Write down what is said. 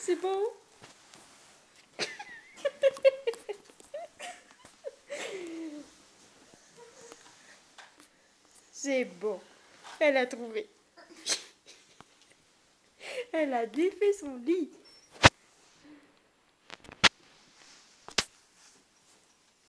C'est bon? C'est bon. Elle a trouvé. Elle a défait son lit.